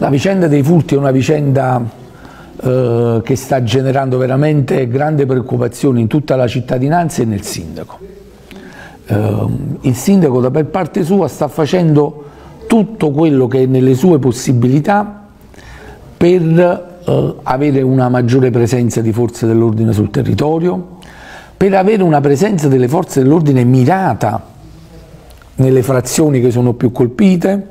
La vicenda dei furti è una vicenda che sta generando veramente grande preoccupazione in tutta la cittadinanza e nel sindaco. Il sindaco da per parte sua sta facendo tutto quello che è nelle sue possibilità per avere una maggiore presenza di forze dell'ordine sul territorio, per avere una presenza delle forze dell'ordine mirata nelle frazioni che sono più colpite,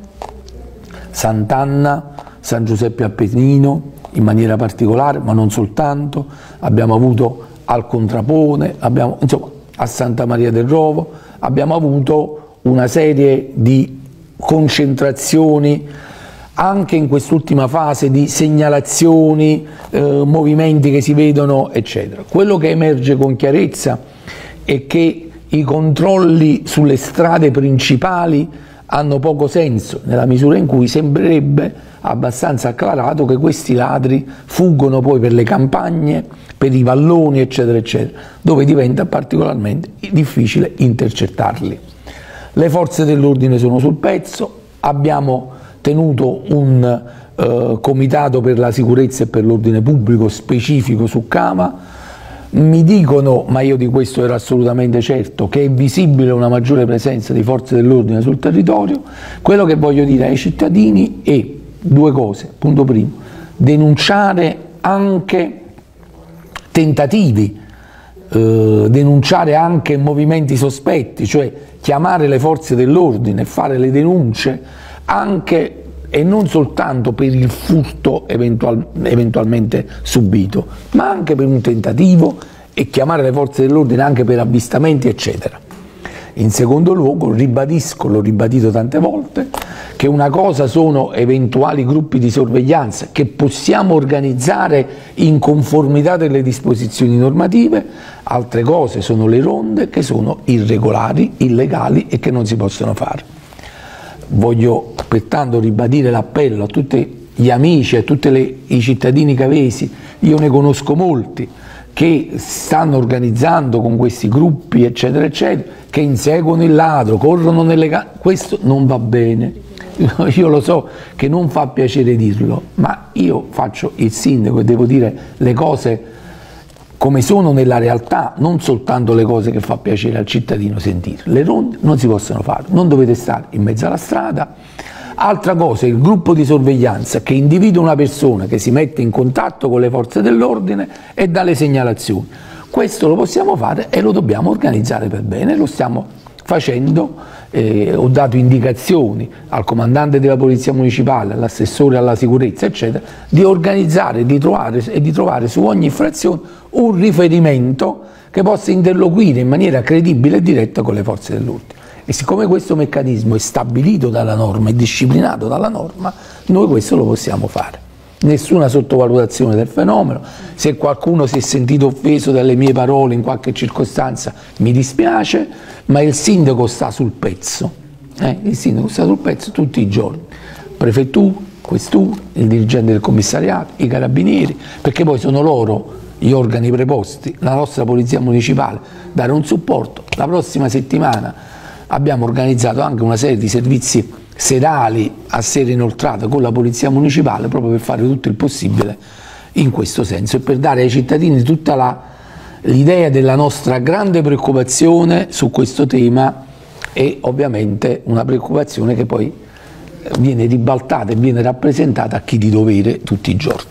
Sant'Anna, San Giuseppe Appennino in maniera particolare, ma non soltanto, abbiamo avuto al Contrapone, insomma a Santa Maria del Rovo, abbiamo avuto una serie di concentrazioni anche in quest'ultima fase di segnalazioni, movimenti che si vedono, eccetera. Quello che emerge con chiarezza è che i controlli sulle strade principali hanno poco senso, nella misura in cui sembrerebbe abbastanza acclarato che questi ladri fuggono poi per le campagne, per i valloni, eccetera, eccetera, dove diventa particolarmente difficile intercettarli. Le forze dell'ordine sono sul pezzo, abbiamo tenuto un comitato per la sicurezza e per l'ordine pubblico specifico su Cava. Mi dicono, ma io di questo ero assolutamente certo, che è visibile una maggiore presenza di forze dell'ordine sul territorio. Quello che voglio dire ai cittadini è due cose. Punto primo, denunciare anche tentativi, denunciare anche movimenti sospetti, cioè chiamare le forze dell'ordine e fare le denunce anche e non soltanto per il furto eventualmente subito, ma anche per un tentativo, e chiamare le forze dell'ordine anche per avvistamenti, eccetera. In secondo luogo, ribadisco, l'ho ribadito tante volte, che una cosa sono eventuali gruppi di sorveglianza che possiamo organizzare in conformità delle disposizioni normative, altre cose sono le ronde che sono irregolari, illegali e che non si possono fare. Voglio pertanto ribadire l'appello a tutti gli amici, a tutti i cittadini cavesi, io ne conosco molti, che stanno organizzando con questi gruppi, eccetera, eccetera, che inseguono il ladro, corrono nelle questo non va bene. Io lo so che non fa piacere dirlo, ma io faccio il sindaco e devo dire le cose come sono nella realtà, non soltanto le cose che fa piacere al cittadino sentire. Le ronde non si possono fare, non dovete stare in mezzo alla strada. Altra cosa, il gruppo di sorveglianza che individua una persona che si mette in contatto con le forze dell'ordine e dà le segnalazioni. Questo lo possiamo fare e lo dobbiamo organizzare per bene, lo stiamo facendo. Ho dato indicazioni al comandante della Polizia Municipale, all'assessore alla sicurezza, eccetera, di organizzare di trovare su ogni infrazione un riferimento che possa interloquire in maniera credibile e diretta con le forze dell'ordine. E siccome questo meccanismo è stabilito dalla norma, è disciplinato dalla norma, noi questo lo possiamo fare. Nessuna sottovalutazione del fenomeno. Se qualcuno si è sentito offeso dalle mie parole in qualche circostanza mi dispiace, ma il sindaco sta sul pezzo, il sindaco sta sul pezzo tutti i giorni, prefettura, questura, il dirigente del commissariato, i carabinieri, perché poi sono loro gli organi preposti, la nostra polizia municipale, dare un supporto. La prossima settimana abbiamo organizzato anche una serie di servizi serali a sera inoltrata con la polizia municipale proprio per fare tutto il possibile in questo senso e per dare ai cittadini tutta l'idea della nostra grande preoccupazione su questo tema, e ovviamente una preoccupazione che poi viene ribaltata e viene rappresentata a chi di dovere tutti i giorni.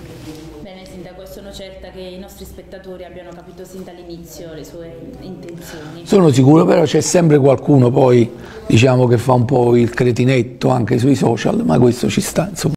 Bene Sindaco, sono certa che i nostri spettatori abbiano capito sin dall'inizio le sue intenzioni. Sono sicuro, però c'è sempre qualcuno poi, diciamo, che fa un po' il cretinetto anche sui social, ma questo ci sta, insomma.